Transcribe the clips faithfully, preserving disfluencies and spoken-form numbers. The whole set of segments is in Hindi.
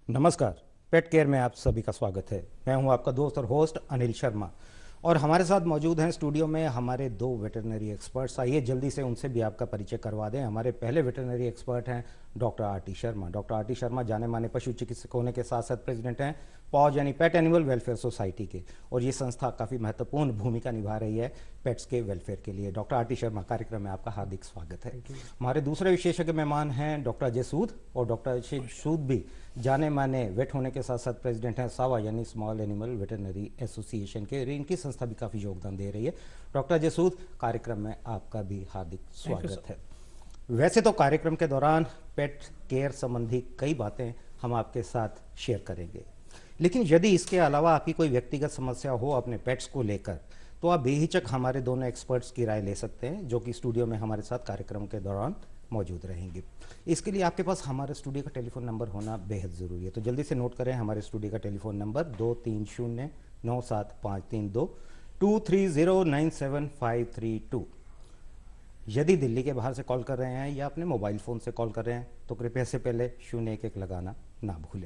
नमस्कार, पेट केयर में आप सभी का स्वागत है। मैं हूं आपका दोस्त और होस्ट अनिल शर्मा और हमारे साथ मौजूद हैं स्टूडियो में हमारे दो वेटरनरी एक्सपर्ट्स। आइए जल्दी से उनसे भी आपका परिचय करवा दें। हमारे पहले वेटरनरी एक्सपर्ट हैं doctor R T Sharma. Doctor R T Sharma जाने माने पशु चिकित्सक होने के साथ साथ प्रेसिडेंट हैं पॉज यानी पेट एनिमल वेलफेयर सोसाइटी के, और ये संस्था काफ़ी महत्वपूर्ण भूमिका निभा रही है पेट्स के वेलफेयर के लिए। डॉक्टर आर टी शर्मा, कार्यक्रम में आपका हार्दिक स्वागत है। हमारे दूसरे विशेषज्ञ मेहमान हैं डॉक्टर अजय सूद, और डॉक्टर अजय सूद भी जाने माने वेट होने के साथ साथ प्रेसिडेंट हैं सावा यानी स्मॉल एनिमल वेटरनरी एसोसिएशन के। इनकी संस्था भी काफ़ी योगदान दे रही है। डॉक्टर अजय सूद, कार्यक्रम में आपका भी हार्दिक स्वागत है। वैसे तो कार्यक्रम के दौरान पेट केयर संबंधी कई बातें हम आपके साथ शेयर करेंगे, लेकिन यदि इसके अलावा आपकी कोई व्यक्तिगत समस्या हो अपने पेट्स को लेकर, तो आप बेहिचक हमारे दोनों एक्सपर्ट्स की राय ले सकते हैं, जो कि स्टूडियो में हमारे साथ कार्यक्रम के दौरान मौजूद रहेंगे। इसके लिए आपके पास हमारे स्टूडियो का टेलीफोन नंबर होना बेहद ज़रूरी है, तो जल्दी से नोट करें हमारे स्टूडियो का टेलीफोन नंबर दो तीन शून्य नौ सात पाँच तीन दो two three zero nine seven five three two. यदि दिल्ली के बाहर से कॉल कर रहे हैं या अपने मोबाइल फ़ोन से कॉल कर रहे हैं तो कृपया से पहले शून्य एक एक लगाना ना भूलें।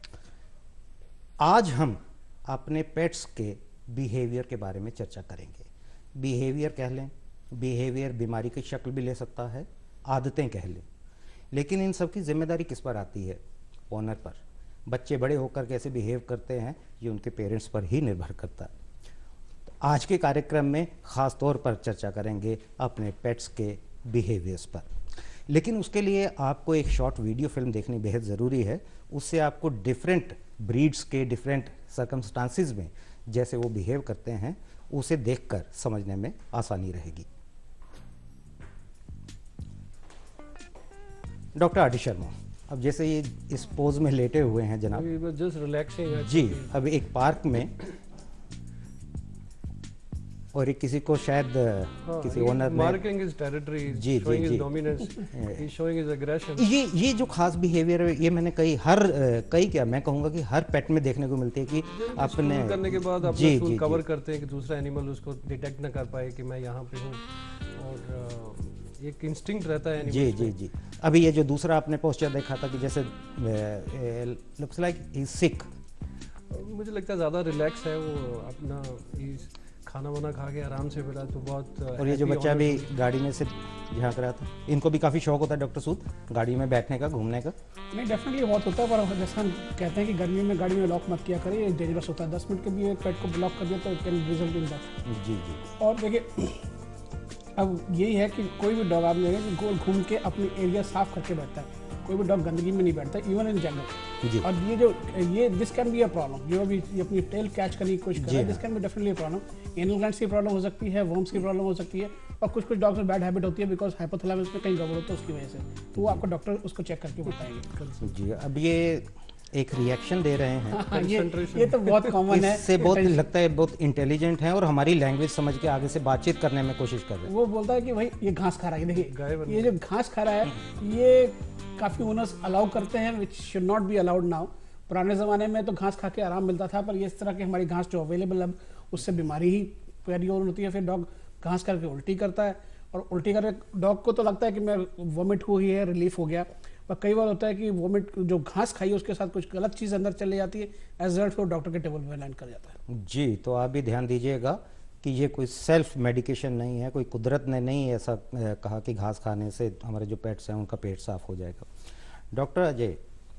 आज हम अपने पेट्स के बिहेवियर के बारे में चर्चा करेंगे। बिहेवियर कह लें, बिहेवियर बीमारी की शक्ल भी ले सकता है, आदतें कह लें, लेकिन इन सब की जिम्मेदारी किस पर आती है? ओनर पर। बच्चे बड़े होकर कैसे बिहेव करते हैं ये उनके पेरेंट्स पर ही निर्भर करता है। तो आज के कार्यक्रम में ख़ास तौर पर चर्चा करेंगे अपने पेट्स के बिहेवियर्स पर, लेकिन उसके लिए आपको एक शॉर्ट वीडियो फिल्म देखनी बेहद ज़रूरी है। उससे आपको डिफरेंट ब्रीड्स के डिफरेंट सर्कमस्टांसिस में जैसे वो बिहेव करते हैं उसे देखकर समझने में आसानी रहेगी। डॉक्टर आर टी शर्मा, अब जैसे ये इस पोज में लेटे हुए हैं जनाब, जस्ट रिलैक्सिंग जी, अब एक पार्क में और एक किसी को शायद हाँ, किसी ओनर ने मार्किंग हिज टेरिटरी, जी शोइंग जी his dominance, he is showing his aggression. ये ये जो खास बिहेवियर है ये मैंने कई हर कई क्या मैं कहूँगा कि हर पेट में देखने को मिलती है कि अपने करने के बाद जी अपना जी कवर करते हैं कि दूसरा एनिमल उसको डिटेक्ट ना कर पाए कि मैं यहाँ पे हूँ, और एक इंस्टिंक्ट रहता है जी जी जी। अभी ये जो दूसरा आपने पोस्चर देखा था कि जैसे looks like he is sick, मुझे लगता है ज़्यादा रिलैक्स है वो, अपना खाना वाना खा के आराम से मिला तो बहुत। और ये जो बच्चा भी गाड़ी में से झांक रहा था, इनको भी काफ़ी शौक होता है डॉक्टर सूद गाड़ी में बैठने का, घूमने का? नहीं, डेफिनेटली बहुत होता है, पर जैसे हम कहते हैं कि गर्मी में गाड़ी में लॉक मत किया करें, ये डेंजरस होता है। दस मिनट के भी एक पेट को ब्लॉक कर दिया तो it can result in that. जी जी। और देखिए, अब यही है कि कोई भी डॉग आप देखें कि गोल घूम के अपनी एरिया साफ करके बैठता है। कोई भी डॉग गंदगी में नहीं बैठता, इवन इन जनरल। और ये जो ये this can be a problem, जो अभी अपनी टेल कैच करने की कोशिश कर रहा है, this can be definitely a problem. Anal glands की प्रॉब्लम हो सकती है, वर्म्स की प्रॉब्लम हो सकती है, और कुछ कुछ डॉग्स में बैड हैबिट होती है बिकॉज हाइपोथैलेमस में कहीं गड़बड़ होता है उसकी वजह से, तो वो आपको डॉक्टर उसको चेक करके बताएंगे। जी, अब ये एक रिएक्शन दे रहे हैं। हाँ, ये ये तो बहुत कॉमन है। इससे बहुत लगता है बहुत इंटेलिजेंट है और हमारी लैंग्वेज समझ के आगे से बातचीत करने में कोशिश कर रहे हैं। वो बोलता है कि भाई ये घास खा रहा है, देखिए ये जो घास खा रहा है ये काफ़ी ओनर्स अलाउ करते हैं, which should not be allowed now. पुराने ज़माने में तो घास खा के आराम मिलता था, पर इस तरह की हमारी घास जो अवेलेबल है उससे बीमारी ही पैदी और होती है। फिर डॉग घास करके उल्टी करता है, और उल्टी करके डॉग को तो लगता है कि मैं वॉमिट हुई है, रिलीफ हो गया, पर कई बार होता है कि वॉमिट जो घास खाई है उसके साथ कुछ गलत चीज़ अंदर चली जाती है, एज रिजल्ट वो डॉक्टर के टेबल पे लैंड कर जाता है। जी, तो आप भी ध्यान दीजिएगा कि ये कोई सेल्फ मेडिकेशन नहीं है, कोई कुदरत ने नहीं ऐसा कहा कि घास खाने से हमारे जो पेट्स हैं उनका पेट साफ हो जाएगा। डॉक्टर अजय,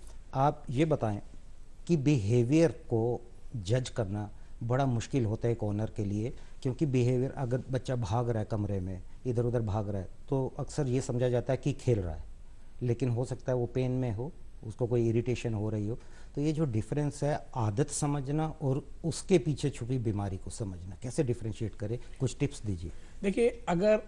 आप ये बताएं कि बिहेवियर को जज करना बड़ा मुश्किल होता है एक ओनर के लिए, क्योंकि बिहेवियर, अगर बच्चा भाग रहा है कमरे में, इधर उधर भाग रहा है, तो अक्सर ये समझा जाता है कि खेल रहा है, लेकिन हो सकता है वो पेन में हो, उसको कोई इरिटेशन हो रही हो। तो ये जो डिफरेंस है, आदत समझना और उसके पीछे छुपी बीमारी को समझना, कैसे डिफरेंशिएट करें? कुछ टिप्स दीजिए। देखिए, अगर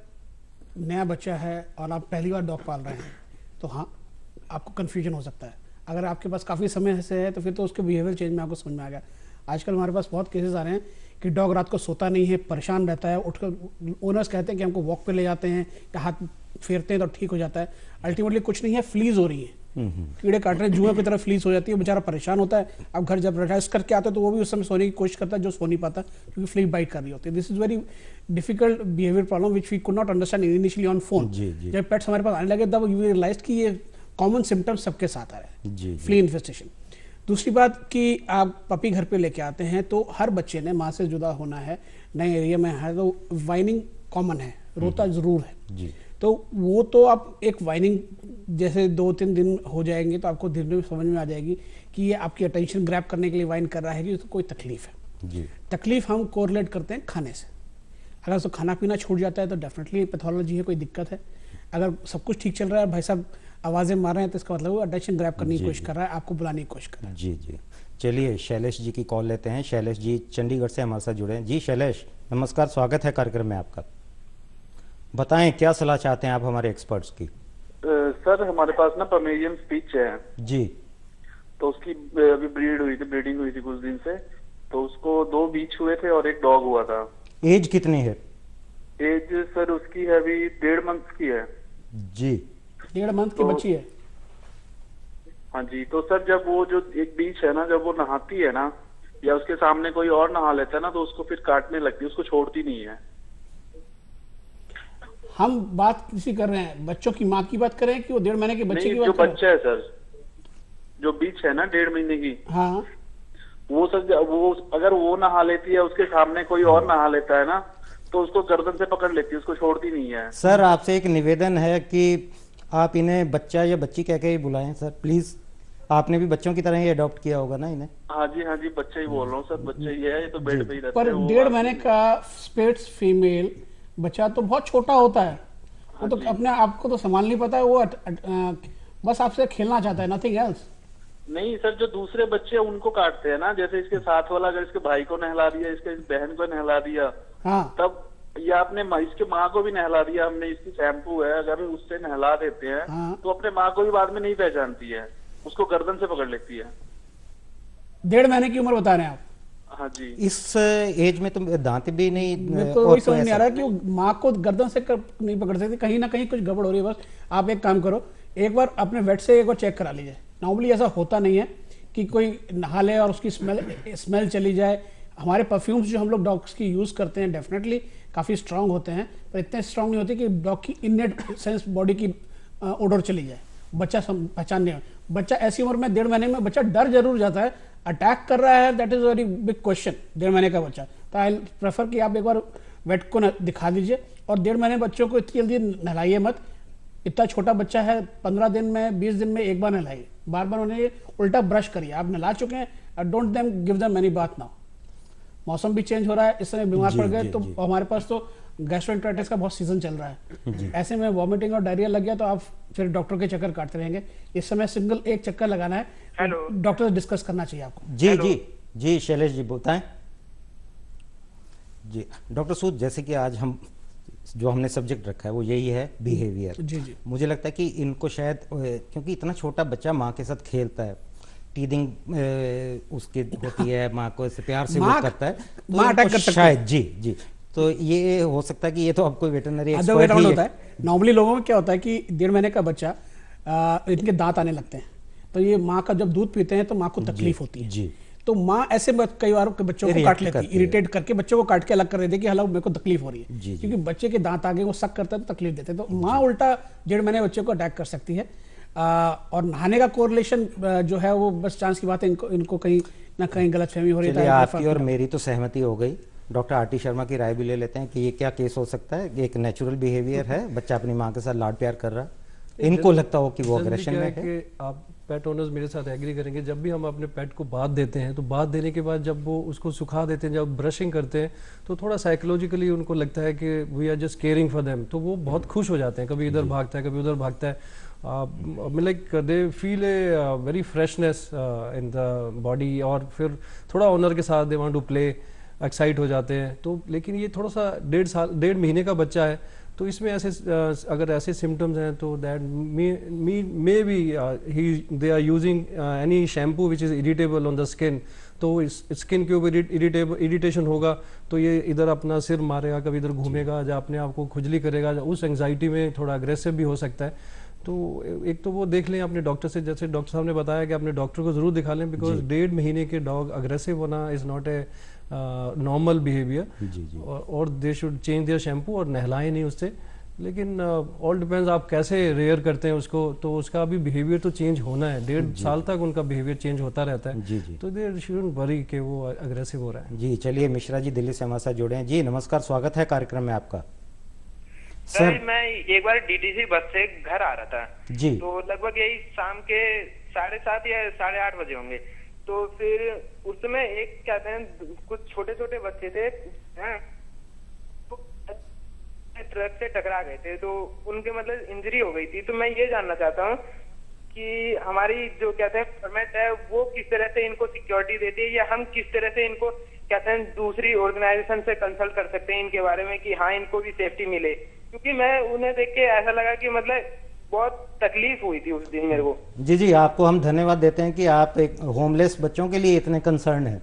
नया बच्चा है और आप पहली बार डॉग पाल रहे हैं तो हाँ, आपको कन्फ्यूजन हो सकता है। अगर आपके पास काफ़ी समय से है तो फिर तो उसके बिहेवियर चेंज में आपको समझ में आ गया। आजकल हमारे पास बहुत केसेस आ रहे हैं कि डॉग रात को सोता नहीं है, परेशान रहता है, उठकर ओनर्स कहते हैं कि हमको वॉक पे ले जाते हैं या हाथ फेरते हैं तो ठीक हो जाता है। अल्टीमेटली कुछ नहीं है, फ्लीज हो रही है, कीड़े काट रहे हैं, जुए की तरह फ्लीज हो जाती है, बेचारा परेशान होता है। अब घर जब रेस्ट करके आता है तो वो भी उस समय सोने की कोशिश करता है जो सो नहीं पाता क्योंकि फ्ली बाइट कर रही होती है। This is very difficult behaviour problem which we could not understand initially on phone. जब पेट्स हमारे पास आने लगे तब यू रियलाइज कि ये कॉमन सिम्टम्स सबके साथ आ रहे हैं, फ्ली इन्फेस्टेशन। दूसरी बात कि आप पपी घर पे लेके आते हैं तो हर बच्चे ने माँ से जुदा होना है, नए एरिया में है तो वाइनिंग कॉमन है, रोता जरूर है जी। तो वो तो आप एक वाइनिंग जैसे दो तीन दिन हो जाएंगे तो आपको धीरे धीरे समझ में आ जाएगी कि ये आपकी अटेंशन ग्रैब करने के लिए वाइन कर रहा है कि उसको कोई तकलीफ है। जी। तकलीफ हम कोरिलेट करते हैं खाने से। अगर उसको खाना पीना छूट जाता है तो डेफिनेटली पैथोलॉजी है, कोई दिक्कत है। अगर सब कुछ ठीक चल रहा है, भाई साहब आवाज़ें मार रहे हैं, तो इसका मतलब वो अटेंशन ग्रैब करने की कोशिश कर रहा है, आपको बुलाने की कोशिश कर रहा है। जी जी। चलिए शैलेश जी की कॉल लेते हैं। शैलेश जी चंडीगढ़ से हमारे साथ जुड़े हैं। जी शैलेश, नमस्कार, स्वागत है कार्यक्रम में आपका। बताएं क्या सलाह चाहते हैं आप हमारे एक्सपर्ट्स की। सर हमारे पास ना पोमेरियन स्पीच है जी। तो उसकी अभी ब्रीड हुई थी, ब्रीडिंग हुई थी कुछ दिन से, तो उसको दो बीच हुए थे और एक डॉग हुआ था। एज कितनी है? एज सर उसकी है अभी डेढ़ मंथ की है। जी। डेढ़ मंथ की तो- बच्ची है। हाँ जी। तो सर जब वो जो एक बीच है ना, जब वो नहाती है ना या उसके सामने कोई और नहा लेता है ना तो उसको फिर काटने लगती है, उसको छोड़ती नहीं है। हम बात किसी कर रहे हैं, बच्चों की माँ की बात कर रहे हैं कि वो डेढ़ महीने के बच्चे नहीं, की जो बात कर रहे हैं? बच्चा है सर, जो बीच है ना डेढ़ महीने की, हाँ वो सर वो अगर वो नहा लेती है, उसके सामने कोई और नहा लेता है ना तो उसको गर्दन से पकड़ लेती है, उसको छोड़ती नहीं है। सर आपसे एक निवेदन है कि आप इन्हें बच्चा या बच्ची कह के ही बुलाएं सर प्लीज। आपने भी बच्चों की तरह ही अडॉप्ट किया होगा ना इन्हें? हाँ जी हाँ जी, बच्चा ही बोल रहा हूँ सर, बच्चा ही है, ये तो बेड पे ही रहता पर है। वो डेढ़ बात महीने नहीं। का स्पेट्स फीमेल बच्चा तो बहुत छोटा होता है, वो तो हाँ जी। अपने आप को तो संभाल नहीं पाता है, वो अट, अट, अ, बस आपसे खेलना चाहता है, नथिंग एल्स। नहीं सर, जो दूसरे बच्चे हैं उनको काटते हैं ना, जैसे इसके साथ वाला अगर इसके भाई को नहला दिया, इसके बहन को नहला दिया, हाँ तब या अपने माँ- इसके माँ को भी नहला दिया हमने, इसकी शैम्पू है अगर उससे नहला देते हैं हाँ। तो अपने माँ को भी बाद में नहीं पहचानती है, उसको गर्दन से पकड़ लेती है। डेढ़ महीने की उम्र बता रहे हैं आप? हाँ जी। इस एज में तो दांत भी नहीं मेरे को और वही तो समझ नहीं आ ऐसा- रहा है कि वो माँ को गर्दन से कर, नहीं पकड़ सकती, कहीं ना कहीं कुछ गड़बड़ हो रही है। बस आप एक काम करो, एक बार अपने वेट से एक बार चेक करा लीजिए। नॉर्मली ऐसा होता नहीं है कि कोई नहा ले और उसकी स्मेल स्मेल चली जाए। हमारे परफ्यूम्स जो हम लोग डॉग्स की यूज़ करते हैं डेफिनेटली काफ़ी स्ट्रांग होते हैं, पर इतने स्ट्रांग नहीं होते कि डॉग की इननेट सेंस बॉडी की ओडर चली जाए, बच्चा सम- पहचानने में। बच्चा ऐसी उम्र में डेढ़ महीने में बच्चा डर जरूर जाता है, अटैक कर रहा है that is very big question. डेढ़ महीने का बच्चा, तो आई प्रेफर कि आप एक बार वेट को न- दिखा दीजिए। और डेढ़ महीने बच्चों को इतनी जल्दी नहलाइए मत, इतना छोटा बच्चा है, पंद्रह दिन में बीस दिन में एक बार नहलाइए, बार बार उन्हें उल्टा ब्रश करिए। आप नहला चुके हैं, don't them give them any बात नाउ। मौसम भी चेंज हो रहा है, इस समय बीमार जी, पड़ गए जी, तो जी। हमारे पास तो गैस्ट्रोएंटेराइटिस का बहुत सीजन चल रहा है, ऐसे में वॉमिटिंग और डायरिया लग गया तो आप फिर डॉक्टर के चक्कर काटते रहेंगे। इस समय सिंगल एक चक्कर लगाना है, हेलो। डॉक्टर से डिस्कस करना चाहिए आपको। जी जी जी शैलेश जी बताएं। जी डॉक्टर सूद, जैसे कि आज हम जो हमने सब्जेक्ट रखा है वो यही है बिहेवियर। जी जी मुझे लगता है कि इनको शायद अ, क्योंकि इतना छोटा बच्चा माँ के साथ खेलता है, टीदिंग उसकी होती है, माँ को ऐसे प्यार से वो माँ- करता है, तो माँ इनको attack कर सकती है। शायद जी जी तो ये हो सकता है कि ये तो आपको veterinary other way expert round ही होता है। नॉर्मली लोगों में क्या होता है कि डेढ़ महीने का बच्चा आ, इनके दांत आने लगते हैं, तो ये माँ का जब दूध पीते हैं तो माँ को तकलीफ होती है, जी तो माँ ऐसे बच- कई बार के बच्चों को Irritate काट लेती है, करती है। इरिटेट करके बच्चों को काट के अलग कर देती है कि हालांकि मेरे को तकलीफ हो रही है, जी, जी। क्योंकि बच्चे के दांत आगे वो सक करता है तो तकलीफ देते हैं, तो माँ उल्टा डेढ़ महीने बच्चे को अटैक कर सकती है। आ, और नहाने का कोरिलेशन जो है वो बस चांस की बात है, इनको इनको कहीं ना कहीं गलतफहमी हो रही चलिए है। आपकी और मेरी तो सहमति हो गई। डॉक्टर आरटी शर्मा की राय भी ले लेते हैं कि ये क्या केस हो सकता है। ये एक नेचुरल बिहेवियर है, बच्चा अपनी माँ के साथ लाड प्यार कर रहा है, इनको लगता हो कि वो जनरली अग्रेशन क्या में है है। कि आप पेट ओनर्स मेरे साथ एग्री करेंगे, जब भी हम अपने पेट को बाथ देते हैं तो बाथ देने के बाद जब वो उसको सुखा देते हैं, जब ब्रशिंग करते हैं तो थोड़ा साइकोलॉजिकली उनको लगता है कि we are just caring for them, तो वो बहुत खुश हो जाते हैं, कभी इधर भागता है कभी उधर भागता है। Like they feel a very freshness in the body, और फिर थोड़ा ओनर के साथ they want to play, excite हो जाते हैं। तो लेकिन ये थोड़ा सा डेढ़ साल डेढ़ महीने का बच्चा है, तो इसमें ऐसे uh, अगर ऐसे सिम्टम्स हैं तो that may be he they are using any shampoo which is irritable on the skin, तो इस स्किन के ऊपर इरिटेबल इरिटेशन होगा तो ये इधर अपना सिर मारेगा, कभी इधर घूमेगा, या अपने आप को खुजली करेगा, या उस एंग्जाइटी में थोड़ा अग्रेसिव भी हो सकता है। तो एक तो वो देख लें अपने डॉक्टर से, जैसे डॉक्टर साहब ने बताया कि अपने डॉक्टर को ज़रूर दिखा लें, बिकॉज डेढ़ महीने के डॉग अग्रेसिव होना is not a normal behaviour, जी जी और they should change their shampoo और नहलाएं नहीं उससे। लेकिन ऑल डिपेंड्स आप कैसे रेयर करते हैं उसको, तो उसका अभी बिहेवियर तो चेंज होना है, डेढ़ साल तक उनका बिहेवियर चेंज होता रहता है। जी जी। तो देर शुडंट वरी कि वो अग्रेसिव हो रहा है। जी चलिए, मिश्रा जी दिल्ली से हमारे साथ जुड़े हैं। जी नमस्कार, स्वागत है कार्यक्रम में आपका। सर मैं एक बार डीटीसी बस से घर आ रहा था जी, तो लगभग यही शाम के साढ़े सात या साढ़े आठ बजे होंगे। तो फिर उस समय एक क्या कहते हैं कुछ छोटे छोटे बच्चे थे हैं, तो ट्रक से टकरा गए थे, तो उनके मतलब इंजरी हो गई थी। तो मैं ये जानना चाहता हूँ कि हमारी जो कहते हैं गवर्नमेंट है वो किस तरह से इनको सिक्योरिटी देती है, या हम किस तरह से इनको कहते हैं दूसरी ऑर्गेनाइजेशन से कंसल्ट कर सकते हैं इनके बारे में कि हाँ इनको भी सेफ्टी मिले। क्योंकि मैं उन्हें देख के ऐसा लगा कि मतलब बहुत तकलीफ हुई थी उस दिन मेरे को। जी जी, आपको हम धन्यवाद देते हैं कि आप एक होमलेस बच्चों के लिए इतने कंसर्न हैं।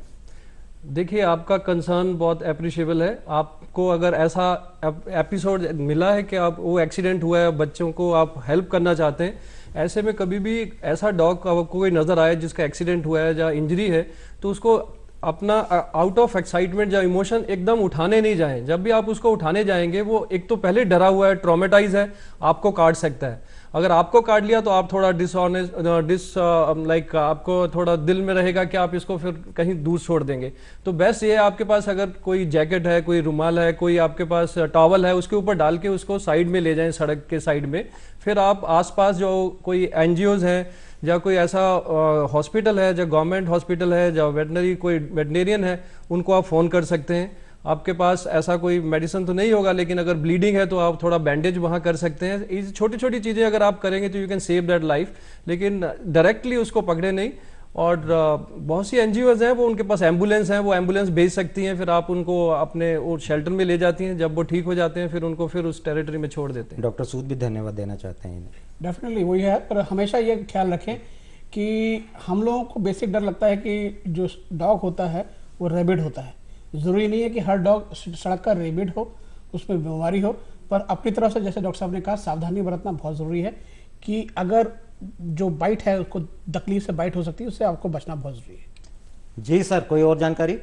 देखिए आपका कंसर्न बहुत अप्रिशिएबल है। आपको अगर ऐसा एपिसोड मिला है कि आप वो एक्सीडेंट हुआ है, बच्चों को आप हेल्प करना चाहते हैं, ऐसे में कभी भी ऐसा डॉग आपको कोई नज़र आए जिसका एक्सीडेंट हुआ है या इंजरी है, तो उसको अपना आउट ऑफ एक्साइटमेंट या इमोशन एकदम उठाने नहीं जाएं। जब भी आप उसको उठाने जाएंगे वो एक तो पहले डरा हुआ है, ट्रॉमेटाइज है, आपको काट सकता है। अगर आपको काट लिया तो आप थोड़ा डिसऑनेस्ट डिस लाइक आपको थोड़ा दिल में रहेगा कि आप इसको फिर कहीं दूर छोड़ देंगे। तो बेस्ट ये है आपके पास अगर कोई जैकेट है, कोई रुमाल है, कोई आपके पास टॉवल है, उसके ऊपर डाल के उसको साइड में ले जाएं, सड़क के साइड में। फिर आप आसपास जो कोई एनजीओज हैं या कोई ऐसा हॉस्पिटल है, जो गवर्नमेंट हॉस्पिटल है, जो वेटनरी कोई वेटनेरियन है, उनको आप फ़ोन कर सकते हैं। आपके पास ऐसा कोई मेडिसिन तो नहीं होगा, लेकिन अगर ब्लीडिंग है तो आप थोड़ा बैंडेज वहाँ कर सकते हैं। ये छोटी छोटी चीज़ें अगर आप करेंगे तो you can save that life, लेकिन डायरेक्टली उसको पकड़े नहीं। और बहुत सी एनजीओज हैं, वो उनके पास एम्बुलेंस हैं, वो एम्बुलेंस भेज सकती हैं, फिर आप उनको अपने वो शेल्टर में ले जाती हैं। जब वो ठीक हो जाते हैं फिर उनको फिर उस टेरिटरी में छोड़ देते हैं। डॉक्टर सूद भी धन्यवाद देना चाहते हैं। डेफिनेटली वही है, पर हमेशा ये ख्याल रखें कि हम लोगों को बेसिक डर लगता है कि जो डॉग होता है वो रेबिड होता है। ज़रूरी नहीं है कि हर डॉग सड़क का रेबिड हो, उसमें बीमारी हो, पर अपनी तरफ से जैसे डॉक्टर साहब ने कहा सावधानी बरतना बहुत ज़रूरी है कि अगर जो बाइट है उसको तकलीफ से बाइट हो सकती है, उससे आपको बचना बहुत ज़रूरी है। जी सर, कोई और जानकारी?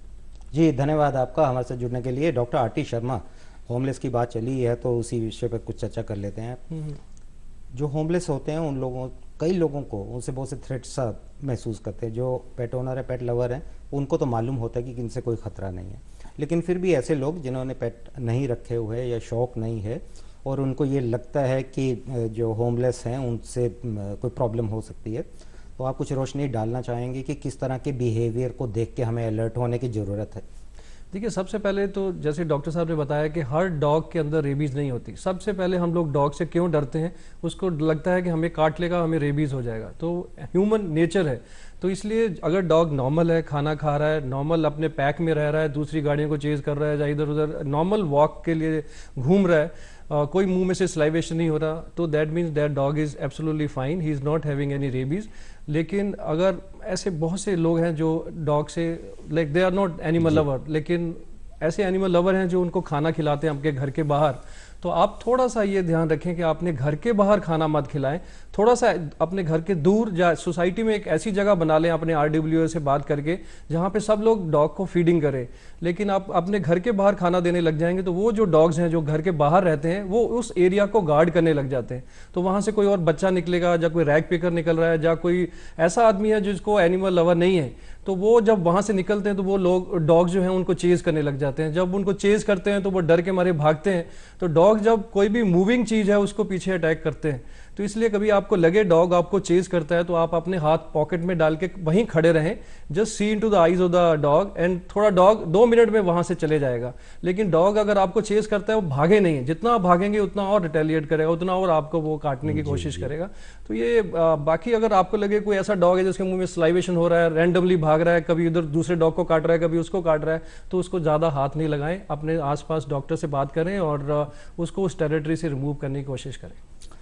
जी धन्यवाद आपका हमारे साथ जुड़ने के लिए। Doctor R T Sharma, homeless की बात चली है तो उसी विषय पर कुछ चर्चा कर लेते हैं। जो होमलेस होते हैं उन लोगों कई लोगों को उनसे बहुत से थ्रेट्स सा महसूस करते हैं। जो पेट ओनर है, पेट लवर हैं, उनको तो मालूम होता है कि इनसे कोई ख़तरा नहीं है, लेकिन फिर भी ऐसे लोग जिन्होंने पेट नहीं रखे हुए या शौक़ नहीं है और उनको ये लगता है कि जो होमलेस हैं उनसे कोई प्रॉब्लम हो सकती है, तो आप कुछ रोशनी डालना चाहेंगे कि किस तरह के बिहेवियर को देख के हमें अलर्ट होने की ज़रूरत है? देखिए सबसे पहले तो जैसे डॉक्टर साहब ने बताया कि हर डॉग के अंदर रेबीज़ नहीं होती। सबसे पहले हम लोग डॉग से क्यों डरते हैं, उसको लगता है कि हमें काट लेगा, हमें रेबीज़ हो जाएगा, तो ह्यूमन नेचर है। तो इसलिए अगर डॉग नॉर्मल है, खाना खा रहा है, नॉर्मल अपने पैक में रह रहा है, दूसरी गाड़ियों को चेज़ कर रहा है, या इधर उधर नॉर्मल वॉक के लिए घूम रहा है, uh, कोई मुंह में से स्लाइवेशन नहीं हो रहा, तो that means that dog is absolutely fine, he is not having any rabies. लेकिन अगर ऐसे बहुत से लोग हैं जो डॉग से like they are not animal lover, लेकिन ऐसे एनिमल लवर हैं जो उनको खाना खिलाते हैं आपके घर के बाहर, तो आप थोड़ा सा ये ध्यान रखें कि आपने घर के बाहर खाना मत खिलाएं। थोड़ा सा अपने घर के दूर या सोसाइटी में एक ऐसी जगह बना लें अपने आरडब्ल्यूए से बात करके जहाँ पे सब लोग डॉग को फीडिंग करें। लेकिन आप अपने घर के बाहर खाना देने लग जाएंगे तो वो जो डॉग्स हैं जो घर के बाहर रहते हैं वो उस एरिया को गार्ड करने लग जाते हैं। तो वहाँ से कोई और बच्चा निकलेगा, या कोई रैग पिकर निकल रहा है, या कोई ऐसा आदमी है जिसको एनिमल लवर नहीं है, तो वो जब वहाँ से निकलते हैं तो वो लोग डॉग जो हैं उनको चेज़ करने लग जाते हैं। जब उनको चेज़ करते हैं तो वो डर के मारे भागते हैं। तो डॉग जब कोई भी मूविंग चीज़ है उसको पीछे अटैक करते हैं। तो इसलिए कभी आपको लगे डॉग आपको चेज़ करता है तो आप अपने हाथ पॉकेट में डाल के वहीं खड़े रहें, just see into the eyes of the dog, and थोड़ा डॉग दो मिनट में वहाँ से चले जाएगा। लेकिन डॉग अगर आपको चेज़ करता है वो भागे नहीं है, जितना आप भागेंगे उतना और रिटेलिएट करेगा, उतना और आपको वो काटने की कोशिश करेगा। तो ये आ, बाकी अगर आपको लगे कोई ऐसा डॉग है जिसके मुंह में स्लाइवेशन हो रहा है, रैंडमली भाग रहा है, कभी उधर दूसरे डॉग को काट रहा है, कभी उसको काट रहा है, तो उसको ज़्यादा हाथ नहीं लगाएं। अपने आसपास डॉक्टर से बात करें और उसको उस टेरिटरी से रिमूव करने की कोशिश करें।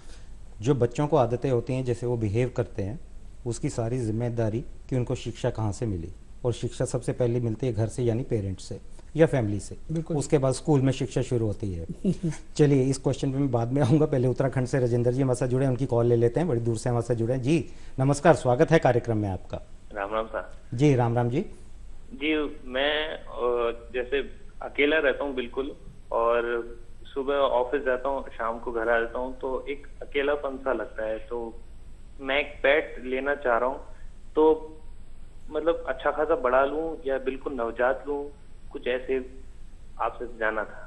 जो बच्चों को आदतें होती हैं जैसे वो बिहेव करते हैं, उसकी सारी जिम्मेदारी कि उनको शिक्षा कहाँ से मिली, और शिक्षा सबसे पहले मिलती है घर से, यानी पेरेंट्स से या फैमिली से, उसके बाद स्कूल में शिक्षा शुरू होती है। चलिए इस क्वेश्चन पे मैं बाद में आऊँगा, पहले उत्तराखंड से राजेंद्र जी हमारे साथ जुड़े हैं, उनकी कॉल ले लेते हैं, बड़ी दूर से हमारे साथ जुड़े हैं। जी नमस्कार, स्वागत है कार्यक्रम में आपका। राम राम सर। जी राम राम जी। जी मैं जैसे अकेला रहता हूँ बिल्कुल, और सुबह ऑफिस जाता हूँ, शाम को घर आ जाता हूँ, तो एक अकेलापन सा लगता है। तो मैं एक पेट लेना चाह रहा हूँ, तो मतलब अच्छा खासा बड़ा लूं या बिल्कुल नवजात लूं, कुछ ऐसे आपसे जाना था।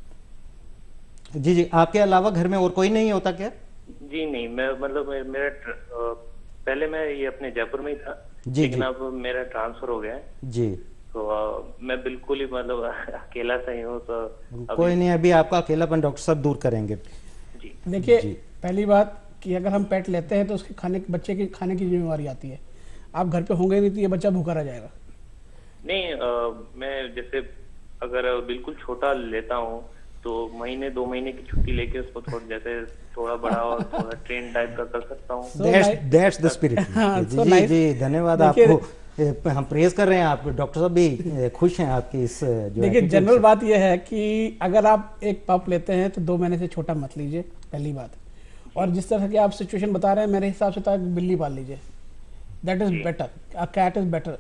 जी जी, आपके अलावा घर में और कोई नहीं होता क्या? जी नहीं, मैं मतलब मे- मेरा ट्र- अ, पहले मैं ये अपने जयपुर में ही था, जी, लेकिन जी। अब मेरा ट्रांसफर हो गया है, जी, तो अ, मैं बिल्कुल ही मतलब अकेला सा ही हूँ। तो अभी कोई नहीं, अभी आपका अकेलापन डॉक्टर साहब दूर करेंगे। जी देखिए, जी। पहली बात कि अगर हम पेट लेते हैं तो उसके खाने बच्चे के खाने की जिम्मेवारी आती है। आप घर पे होंगे नहीं तो ये बच्चा भूखा रह जाएगा। नहीं, अ, मैं जैसे अगर बिल्कुल छोटा लेता हूँ तो महीने दो महीने की छुट्टी लेके उसको थोड़ा जैसे थोड़ा बड़ा और थोड़ा ट्रेन टाइप का कर सकता हूँ। So that's nice. That's the spirit. हाँ, जी so जी nice. जी, धन्यवाद देखिए- आपको। ए, हम प्रेज कर रहे हैं, आप डॉक्टर साहब भी ए, खुश हैं आपकी इस जो देखिए, attitude जनरल से। बात यह है कि अगर आप एक पप लेते हैं तो दो महीने से छोटा मत लीजिए, पहली बात। और जिस तरह की आप सिचुएशन बता रहे हैं, मेरे हिसाब से तो आप बिल्ली पाल लीजिए, that is better, a cat is better,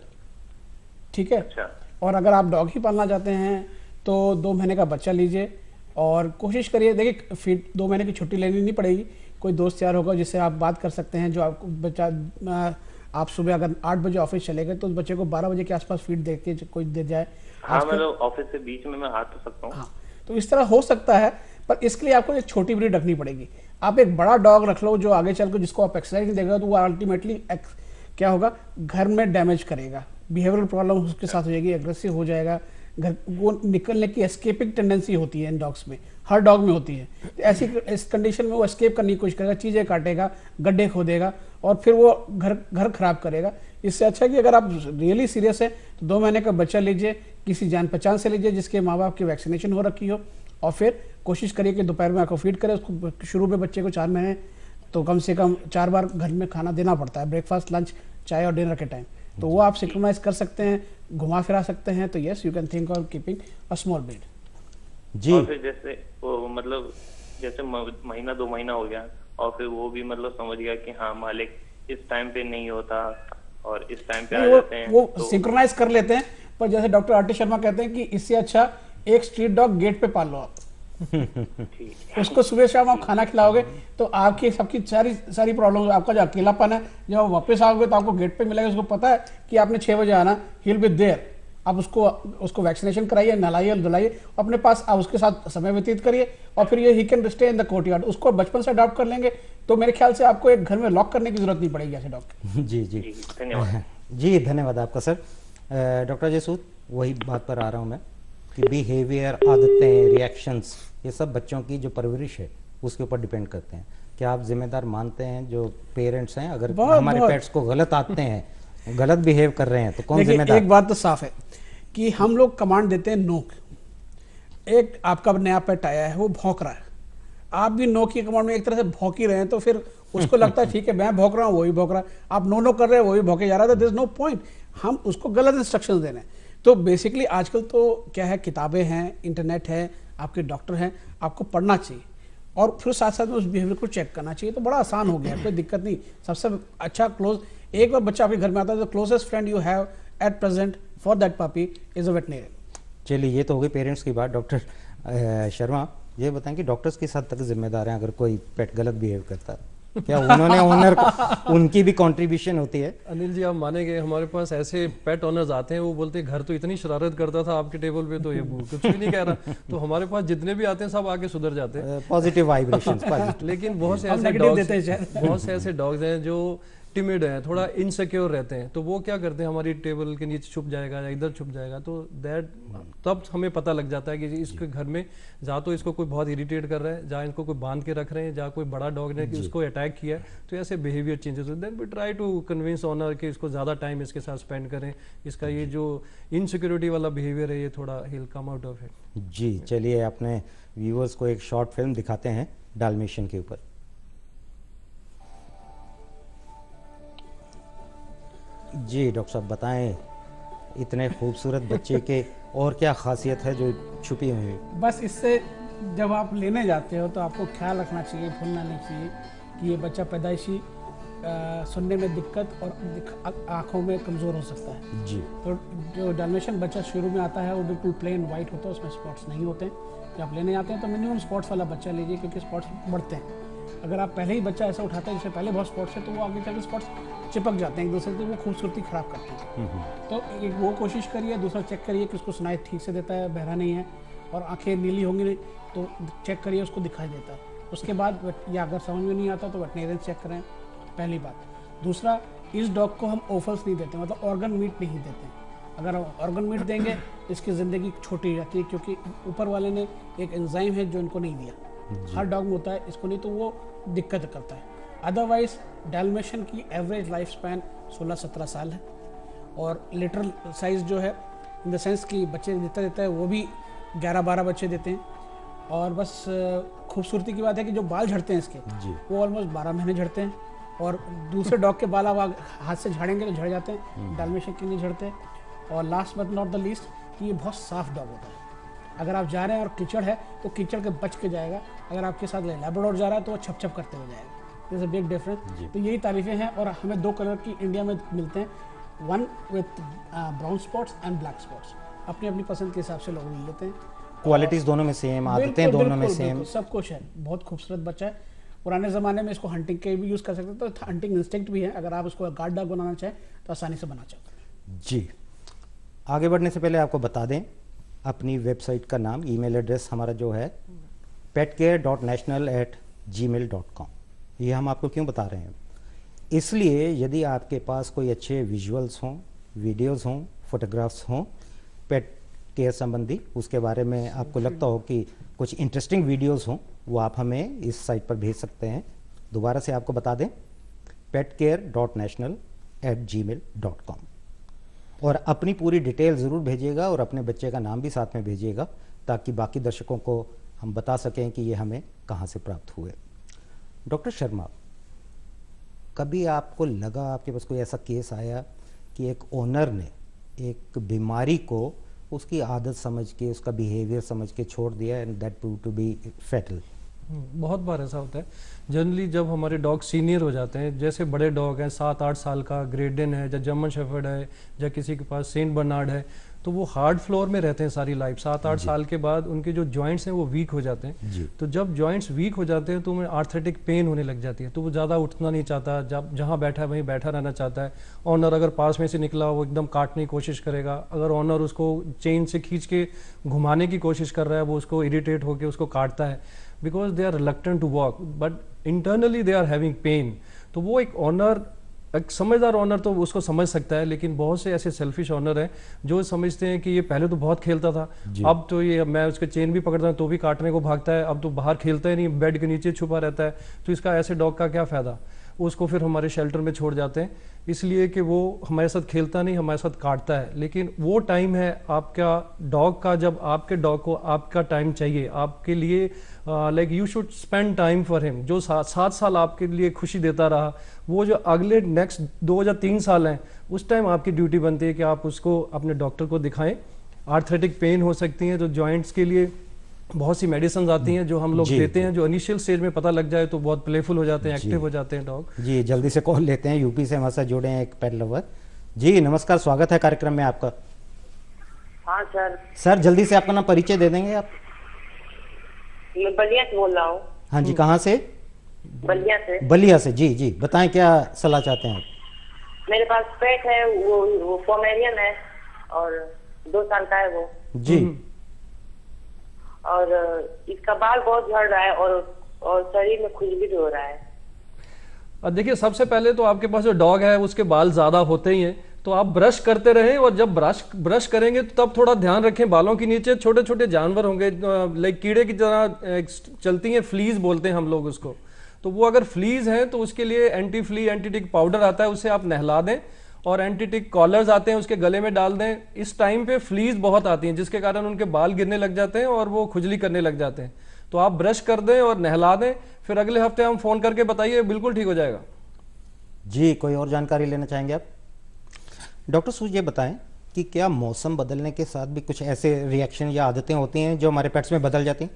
ठीक है। अच्छा। और अगर आप डॉग ही पालना चाहते हैं तो दो महीने का बच्चा लीजिए और कोशिश करिए। देखिए, फिर दो महीने की छुट्टी लेनी नहीं पड़ेगी, कोई दोस्त यार होगा जिससे आप बात कर सकते हैं, जो आपको बच्चा आ, आप सुबह अगर आठ बजे ऑफिस चले गए तो उस बच्चे को बारह बजे के आसपास फीड दे के कोई दे जाए। हाँ, आजकल- मतलब ऑफिस से बीच में मैं आ तो सकता हूँ। हाँ, तो इस तरह हो सकता है, पर इसके लिए आपको एक छोटी ब्रीड रखनी पड़ेगी। आप एक बड़ा डॉग रख लो जो आगे चल कर जिसको आप एक्सरसाइज नहीं देगा तो वो अल्टीमेटली क्या होगा, घर में डैमेज करेगा, बिहेवियरल प्रॉब्लम उसके साथ हो जाएगी, एग्रेसिव हो जाएगा, घर वो निकलने की एस्केपिंग टेंडेंसी होती है इन डॉग्स में, हर डॉग में होती है। तो ऐसी इस कंडीशन में वो एस्केप करने की कोशिश करेगा, चीज़ें काटेगा, गड्ढे खोदेगा और फिर वो घर घर खराब करेगा। इससे अच्छा कि अगर आप रियली सीरियस है तो दो महीने का बच्चा लीजिए, किसी जान पहचान से लीजिए जिसके माँ बाप की वैक्सीनेशन हो रखी हो, और फिर कोशिश करिए कि दोपहर में आपको फीड करें उसको। शुरू में बच्चे को चार महीने तो कम से कम चार बार घर में खाना देना पड़ता है, ब्रेकफास्ट, लंच, चाय और डिनर के टाइम। तो वो आप सिंक्रोनाइज कर सकते हैं, घुमा फिरा सकते हैं। तो yes, you can think of keeping a small breed. जी, और फिर जैसे वो मतलब जैसे म- महीना दो महीना हो गया और फिर वो भी मतलब समझ गया कि हाँ मालिक इस टाइम पे नहीं होता और इस टाइम पे आ नहीं, वो जाते हैं, वो तो सिंक्रोनाइज कर लेते हैं, पर जैसे डॉक्टर आर टी शर्मा कहते हैं कि इससे अच्छा एक स्ट्रीट डॉग गेट पे पाल लो आप। ठीक है। उसको सुबह शाम आप खाना खिलाओगे तो आपकी सबकी सारी सारी प्रॉब्लम, आपका जो अकेलापन है, जब आप वापस आओगे तो आपको गेट पे मिलेगा। उसको पता है कि आपने छह बजे आना, ही विल बी देयर। आप उसको उसको वैक्सीनेशन कराइए, नहलाइए धुलाइए, अपने पास आप उसके साथ समय व्यतीत करिए और फिर ये he can stay in the courtyard. उसको बचपन से अडॉप्ट कर लेंगे तो मेरे ख्याल से आपको एक घर में लॉक करने की जरूरत नहीं पड़ेगी ऐसे डॉग की। जी जी जी, धन्यवाद। जी, धन्यवाद आपका सर। अ, डॉक्टर जयसूद, वही बात पर आ रहा हूँ मैं कि बिहेवियर, आदतें, रिएक्शंस, ये सब बच्चों की जो परवरिश है उसके ऊपर डिपेंड करते हैं। क्या आप जिम्मेदार मानते हैं जो पेरेंट्स हैं, अगर बहुत- हमारे बहुत। पेट्स को गलत आदतें हैं, गलत बिहेव कर रहे हैं, तो कौन देखिए, जिम्मेदार? एक बात तो साफ है कि हम लोग कमांड देते हैं नो। एक आपका नया पेट आया है, वो भौंक रहा है, आप भी नो की कमांड में एक तरह से भौंक ही रहे हैं, तो फिर उसको लगता है ठीक है मैं भौंक रहा हूँ, वो भी भौंक रहा है, आप नो नो कर रहे हैं, वो भी भौंके जा रहा है, तो नो पॉइंट हम उसको गलत इंस्ट्रक्शंस दे रहे हैं। तो बेसिकली आजकल तो क्या है, किताबें हैं, इंटरनेट है, आपके डॉक्टर हैं, आपको पढ़ना चाहिए और फिर साथ साथ में उस बिहेवियर को चेक करना चाहिए। तो बड़ा आसान हो गया, कोई दिक्कत नहीं। सबसे अच्छा क्लोज, एक बार बच्चा आपके घर में आता है तो closest friend you have at present for that puppy is a veterinarian. चलिए, ये तो हो गई पेरेंट्स की बात। डॉक्टर अ, शर्मा, ये बताएं कि डॉक्टर्स किस हद तक जिम्मेदार हैं अगर कोई पेट गलत बिहेव करता है? क्या उन्होंने ओनर उनकी भी कंट्रीब्यूशन होती है? अनिल जी, आप मानेंगे हमारे पास ऐसे पेट ओनर्स आते हैं, वो बोलते हैं घर तो इतनी शरारत करता था आपके टेबल पे तो ये कुछ भी नहीं कह रहा। तो हमारे पास जितने भी आते हैं सब आके सुधर जाते हैं। Positive vibrations. लेकिन बहुत से हम ऐसे negative डॉग्स देते हैं शायद। बहुत से ऐसे डॉग्स हैं जो टिमिड हैं, थोड़ा इनसिक्योर रहते हैं, तो वो क्या करते हैं, हमारी टेबल के नीचे छुप जाएगा या इधर छुप जाएगा, तो दैट तब हमें पता लग जाता है कि इसके घर में जा तो इसको कोई बहुत इरिटेट कर रहा है, जहाँ इनको कोई बांध के रख रहे हैं, जहाँ कोई बड़ा डॉग ने कि उसको अटैक किया है, तो ऐसे बिहेवियर चेंजेस होते हैं। We try to convince owner कि इसको ज़्यादा टाइम इसके साथ स्पेंड करें, इसका ये जो इनसिक्योरिटी वाला बिहेवियर है ये थोड़ा he'll come out of it. जी, चलिए अपने व्यूअर्स को एक शॉर्ट फिल्म दिखाते हैं डाल्मेशियन के ऊपर। जी डॉक्टर साहब, बताएं इतने खूबसूरत बच्चे के और क्या खासियत है जो छुपी हुई है? बस इससे जब आप लेने जाते हो तो आपको ख्याल रखना चाहिए, भूलना नहीं चाहिए कि ये बच्चा पैदाइशी आ, सुनने में दिक्कत और आँखों में कमज़ोर हो सकता है। जी, तो जो डाल्मेशियन बच्चा शुरू में आता है वो बिल्कुल प्लेन वाइट होता है, उसमें स्पॉट्स नहीं होते हैं। जब आप लेने आते हैं तो मिनिमम स्पॉट्स वाला बच्चा लीजिए, क्योंकि स्पॉट्स बढ़ते हैं। अगर आप पहले ही बच्चा ऐसा उठाते हैं जिससे पहले बहुत स्पॉट्स है, तो वो आगे चल के स्पॉट्स चिपक जाते हैं एक दूसरे से, वो खूबसूरती खराब करते हैं। तो एक वो कोशिश करिए, दूसरा चेक करिए कि उसको सुनाई ठीक से देता है, बहरा नहीं है, और आंखें नीली होंगी नहीं तो चेक करिए उसको दिखाई देता है। उसके बाद या अगर समझ में नहीं आता तो वेटनेरियन चेक करें, पहली बात। दूसरा, इस डॉग को हम ऑफर्स नहीं देते, मतलब ऑर्गन मीट नहीं देते। अगर ऑर्गन मीट देंगे इसकी ज़िंदगी छोटी हो जाती है, क्योंकि ऊपर वाले ने एक एंजाइम है जो इनको नहीं दिया, हर डॉग में होता है, इसको नहीं, तो वो दिक्कत करता है। अदरवाइज डैल्मेशियन की एवरेज लाइफ स्पैन सोलह सत्रह साल है, और लिटरल साइज़ जो है इन द सेंस कि बच्चे देता देता है वो भी ग्यारह बारह बच्चे देते हैं। और बस खूबसूरती की बात है कि जो बाल झड़ते हैं इसके वो ऑलमोस्ट बारह महीने झड़ते हैं, और दूसरे डॉग के बाल आप हाथ से झाड़ेंगे तो झड़ जाते हैं, डैल्मेशियन के नहीं झड़ते। और last but not the least कि ये बहुत साफ डॉग होता है। अगर आप जा रहे हैं और कीचड़ है तो कीचड़ के बच के जाएगा, अगर आपके साथ लैब्राडोर जा रहा है तो वो छप छप करते हुए जाएगा। This a big difference. तो यही तारीफें हैं, और हमें दो कलर की इंडिया में मिलते हैं, one with brown spots and black spots. अपनी अपनी पसंद के हिसाब से लोग ले लेते हैं। क्वालिटीज दोनों में सेम, आदतें दोनों में सेम, सब कुछ है। बहुत खूबसूरत बच्चा है। पुराने ज़माने में इसको हंटिंग के भी यूज़ कर सकते थे, तो हंटिंग इंस्टिंक्ट भी है। अगर आप उसको गार्ड डॉग बनाना चाहें तो आसानी से बना सकते हैं। जी, आगे बढ़ने से पहले आपको बता दें अपनी वेबसाइट का नाम, ईमेल एड्रेस हमारा जो है pet care dot national at gmail dot com. ये हम आपको क्यों बता रहे हैं? इसलिए यदि आपके पास कोई अच्छे विजुअल्स हों, वीडियोस हों, फोटोग्राफ्स हों पेट केयर संबंधी, उसके बारे में आपको लगता हो कि कुछ इंटरेस्टिंग वीडियोस हों, वो आप हमें इस साइट पर भेज सकते हैं। दोबारा से आपको बता दें pet care dot national at gmail dot com, और अपनी पूरी डिटेल ज़रूर भेजिएगा और अपने बच्चे का नाम भी साथ में भेजिएगा, ताकि बाकी दर्शकों को हम बता सकें कि ये हमें कहाँ से प्राप्त हुए। डॉक्टर शर्मा, कभी आपको लगा, आपके पास कोई ऐसा केस आया कि एक ओनर ने एक बीमारी को उसकी आदत समझ के, उसका बिहेवियर समझ के छोड़ दिया and that prove to be fatal? बहुत बार ऐसा होता है। जनरली जब हमारे डॉग सीनियर हो जाते हैं, जैसे बड़े डॉग हैं, सात आठ साल का ग्रेडन है, या जर्मन शेफर्ड है, या किसी के पास सेंट बर्नार्ड है, तो वो हार्ड फ्लोर में रहते हैं सारी लाइफ। सात आठ साल के बाद उनके जो जॉइंट्स हैं वो वीक हो जाते हैं। तो जब जॉइंट्स वीक हो जाते हैं तो उन्हें आर्थराइटिक पेन होने लग जाती है, तो वो ज़्यादा उठना नहीं चाहता, जब जहाँ बैठा है वहीं बैठा रहना चाहता है। ऑनर अगर पास में से निकला वो एकदम काटने की कोशिश करेगा, अगर ऑनर उसको चेन से खींच के घुमाने की कोशिश कर रहा है वो उसको इरिटेट होकर उसको काटता है, because they are reluctant to walk, but internally they are having pain. तो वो एक ऑनर, एक समझदार ऑनर तो उसको समझ सकता है, लेकिन बहुत से ऐसे सेल्फिश ऑनर हैं जो समझते हैं कि ये पहले तो बहुत खेलता था, अब तो ये मैं उसके चेन भी पकड़ता हूँ तो भी काटने को भागता है, अब तो बाहर खेलता ही नहीं, बेड के नीचे छुपा रहता है, तो इसका ऐसे डॉग का क्या फ़ायदा। उसको फिर हमारे शेल्टर में छोड़ जाते हैं, इसलिए कि वो हमारे साथ खेलता नहीं, हमारे साथ काटता है। लेकिन वो टाइम है आपका डॉग का, जब आपके डॉग को आपका टाइम चाहिए, आपके लिए like you should spend time for him. जो सात सात साल आपके लिए खुशी देता रहा, वो जो अगले नेक्स्ट दो या तीन साल हैं, उस टाइम आपकी ड्यूटी बनती है कि आप उसको अपने डॉक्टर को दिखाएं। आर्थराइटिक पेन हो सकती है, तो जॉइंट्स के लिए बहुत सी मेडिसिन आती हैं जो हम लोग देते हैं, जो इनिशियल स्टेज में पता लग जाए तो बहुत प्लेफुल हो जाते हैं, एक्टिव हो जाते हैं डॉग। जी, जल्दी से कॉल लेते हैं। यूपी से हमारे साथ जुड़े हैं एक पेट लवर। जी नमस्कार, स्वागत है कार्यक्रम में आपका। हाँ सर। सर जल्दी से आपका नाम परिचय दे देंगे आप? मैं बलिया से बोल रहा हूँ। हाँ जी, कहाँ से? बलिया से। बलिया से, जी जी बताएं क्या सलाह चाहते हैं आप? मेरे पास पेट है, वो वो पोमेरियन है और दो साल का है वो जी, और इसका बाल बहुत झड़ रहा है और और शरीर में खुजली भी हो रहा है। अब देखिए, सबसे पहले तो आपके पास जो डॉग है उसके बाल ज्यादा होते ही हैं, तो आप ब्रश करते रहें, और जब ब्रश ब्रश करेंगे तो तब थोड़ा ध्यान रखें बालों के नीचे छोटे छोटे जानवर होंगे, लाइक कीड़े की तरह चलती हैं, फ्लीज बोलते हैं हम लोग उसको। तो वो अगर फ्लीज हैं तो उसके लिए एंटी फ्ली एंटीटिक पाउडर आता है, उससे आप नहला दें, और एंटीटिक कॉलर्स आते हैं उसके गले में डाल दें। इस टाइम पे फ्लीज बहुत आती हैं जिसके कारण उनके बाल गिरने लग जाते हैं और वो खुजली करने लग जाते हैं। तो आप ब्रश कर दें और नहला दें, फिर अगले हफ्ते हम फोन करके बताइए, बिल्कुल ठीक हो जाएगा। जी, कोई और जानकारी लेना चाहेंगे आप? डॉक्टर सूज ये बताएं कि क्या मौसम बदलने के साथ भी कुछ ऐसे रिएक्शन या आदतें होती हैं जो हमारे पेट्स में बदल जाती हैं?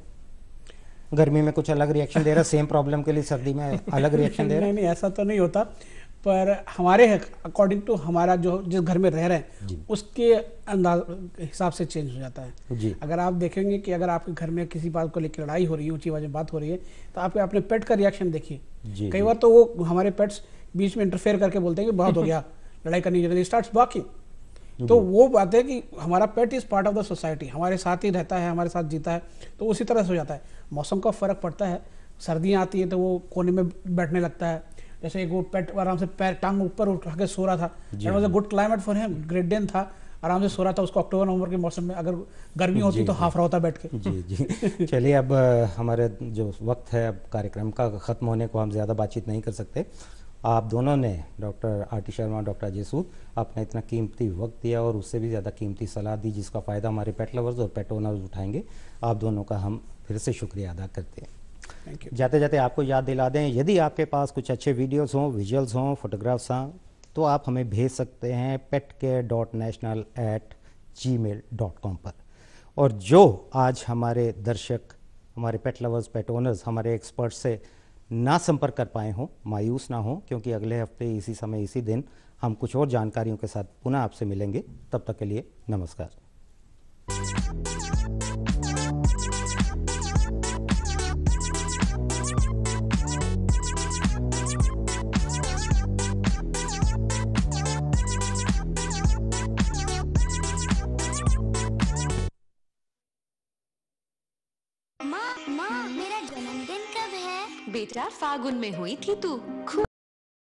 गर्मी में कुछ अलग रिएक्शन दे रहा है, सेम प्रॉब्लम के लिए सर्दी में अलग रिएक्शन दे रहा है? नहीं नहीं, ऐसा तो नहीं होता। पर हमारे अकॉर्डिंग टू हमारा जो जिस घर में रह रहे हैं उसके अंदाज हिसाब से चेंज हो जाता है जी। अगर आप देखेंगे कि अगर आपके घर में किसी बात को लेकर लड़ाई हो रही है, ऊंची आवाज में बात हो रही है, तो आप अपने पेट का रिएक्शन देखिए। कई बार तो वो हमारे पेट्स बीच में इंटरफेयर करके बोलते हैं कि बहुत हो गया, लड़ाई करनी चाहिए, स्टार्ट्स बाकिंग। तो वो बात है कि हमारा pet is part of the society, हमारे साथ ही रहता है, हमारे साथ जीता है, तो उसी तरह से हो जाता है। मौसम का फर्क पड़ता है, सर्दियाँ आती है तो वो कोने में बैठने लगता है, जैसे एक वो पेट आराम से पैर टांग ऊपर उठा के सो रहा था, it was a good climate for him, great दिन था, आराम से सो रहा था। उसको अक्टूबर नवंबर के मौसम में अगर गर्मी होती तो हाफ रहा होता बैठ के। जी जी चलिए, अब अ, हमारे जो वक्त है अब कार्यक्रम का ख़त्म होने को, हम ज़्यादा बातचीत नहीं कर सकते। आप दोनों ने, doctor R T Sharma, doctor Ajay Sood, आपने इतना कीमती वक्त दिया और उससे भी ज़्यादा कीमती सलाह दी जिसका फ़ायदा हमारे पेट लवर्स और पेट ओनर्स उठाएंगे। आप दोनों का हम फिर से शुक्रिया अदा करते हैं। Thank you. जाते जाते आपको याद दिला दें, यदि आपके पास कुछ अच्छे वीडियोस हों, विजुअल्स हों, फोटोग्राफ्स हों, तो आप हमें भेज सकते हैं pet care dot national at gmail dot com पर। और जो आज हमारे दर्शक, हमारे पेट लवर्स, पेट ओनर्स हमारे एक्सपर्ट से ना संपर्क कर पाए हों, मायूस ना हों, क्योंकि अगले हफ्ते इसी समय इसी दिन हम कुछ और जानकारियों के साथ पुनः आपसे मिलेंगे। तब तक के लिए नमस्कार। माँ माँ मेरा जन्मदिन कब है? बेटा फागुन में हुई थी तू।